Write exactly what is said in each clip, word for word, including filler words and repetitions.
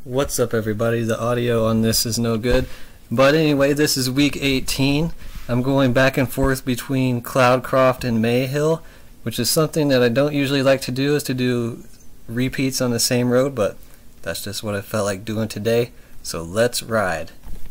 What's up, everybody? The audio on this is no good, but anyway, this is week eighteen. I'm going back and forth between Cloudcroft and Mayhill, which is something that I don't usually like to do, is to do repeats on the same road, but that's just what I felt like doing today, so let's ride.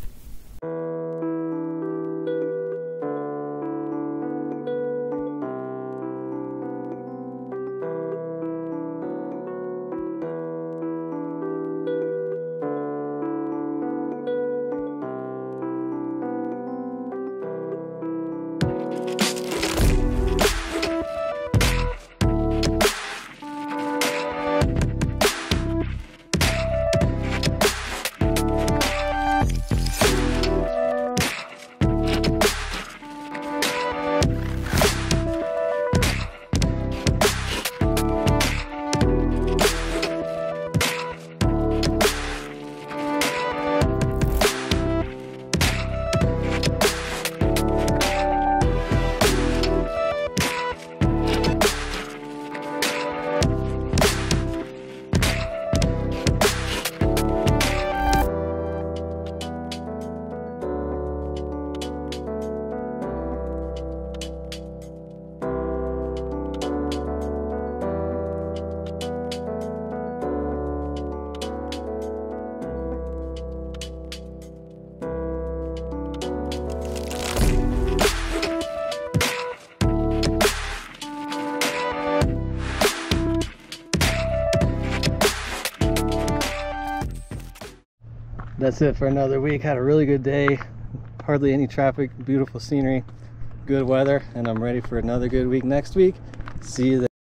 That's it for another week. Had a really good day, hardly any traffic, beautiful scenery, good weather, and I'm ready for another good week next week. See you there.